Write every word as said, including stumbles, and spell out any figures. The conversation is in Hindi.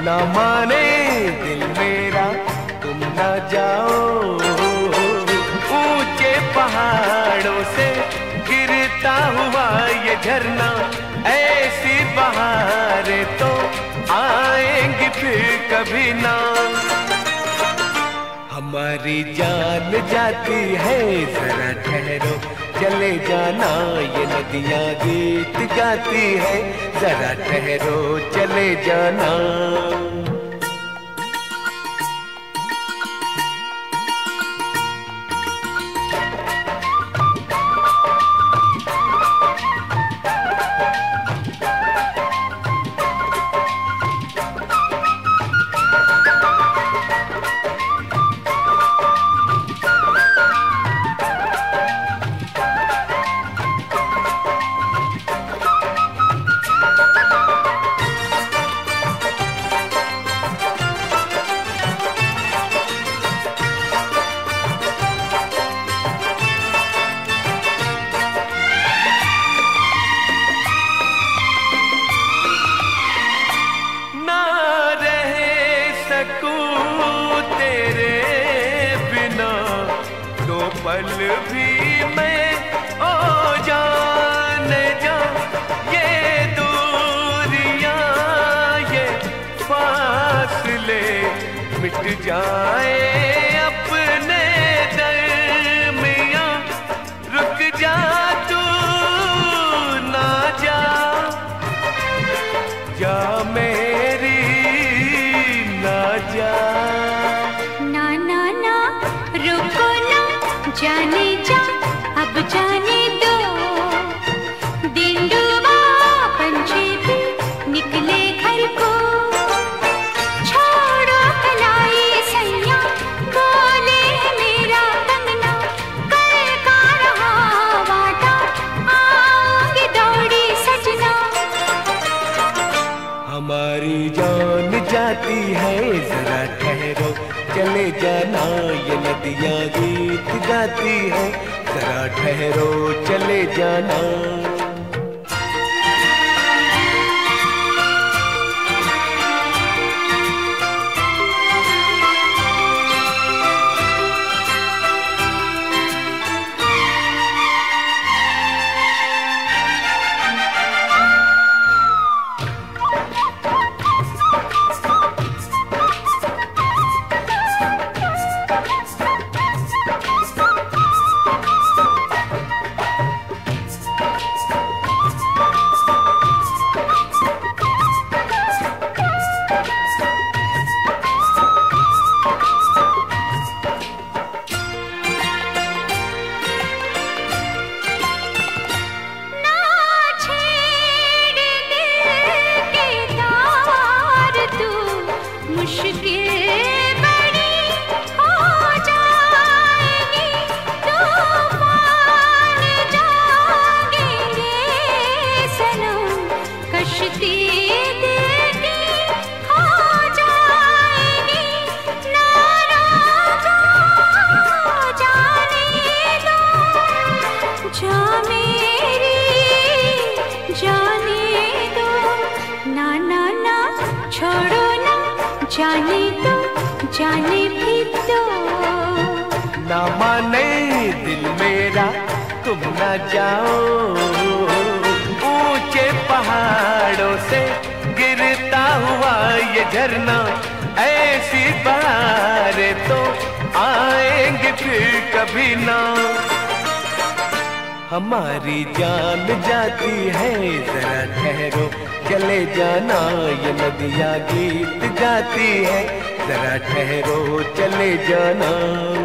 ना माने दिल मेरा तुम ना जाओ, ऊंचे पहाड़ों से गिरता हुआ ये झरना, ऐसी बहारें तो आएंगी फिर कभी ना। हमारी जान जाती है जरा ठहरो, चले जाना ये नदियाँ गीत गाती है, जरा ठहरो चले जाना। पल भी मैं ओ जाने जा, ये दूरियां ये फासले मिट जाए अपने दरमियां, रुक जा तू ना जा, जा मेरी ना जा। ना ना ना रुको ना, जाने जा अब जाने दो, दिन डूबा पंछी भी निकले घर को, छोड़ो कलाई सैया बोले मेरा कंगना, कल का रहा वादा आऊंगी दौड़ी सजना। हमारी जान जाती है जरा ठहरो, चले जाना ये नदियाँ गीत गाती है, जरा ठहरो चले जाना। जाने दो जाने भी दो, ना माने दिल मेरा तुम ना जाओ, ऊंचे पहाड़ों से गिरता हुआ ये झरना, ऐसी बहारें तो आएंगे फिर कभी ना। हमारी जान जाती है जरा ठहरो, चले जाना ये नदियाँ गीत गाती है, जरा ठहरो चले जाना।